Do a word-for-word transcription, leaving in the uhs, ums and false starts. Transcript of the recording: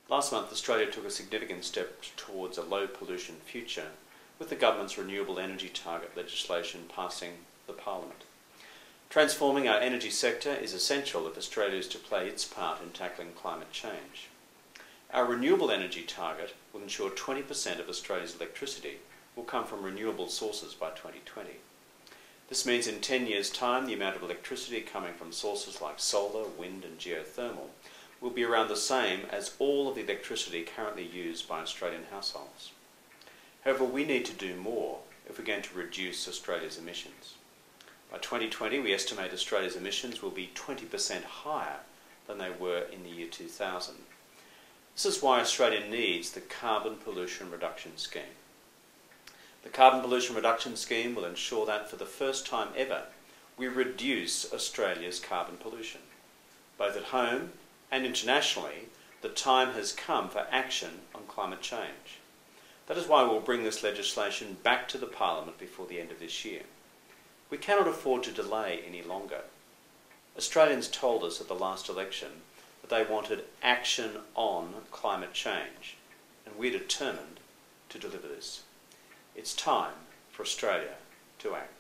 Last month, Australia took a significant step towards a low-pollution future with the government's Renewable Energy Target legislation passing the Parliament. Transforming our energy sector is essential if Australia is to play its part in tackling climate change. Our Renewable Energy Target will ensure twenty percent of Australia's electricity will come from renewable sources by twenty twenty. This means in ten years' time, the amount of electricity coming from sources like solar, wind and geothermal will be around the same as all of the electricity currently used by Australian households. However, we need to do more if we're going to reduce Australia's emissions. By twenty twenty, we estimate Australia's emissions will be twenty percent higher than they were in the year two thousand. This is why Australia needs the Carbon Pollution Reduction Scheme. The Carbon Pollution Reduction Scheme will ensure that for the first time ever, we reduce Australia's carbon pollution. Both at home and internationally, the time has come for action on climate change. That is why we'll bring this legislation back to the Parliament before the end of this year. We cannot afford to delay any longer. Australians told us at the last election that they wanted action on climate change, and we're determined to deliver this. It's time for Australia to act.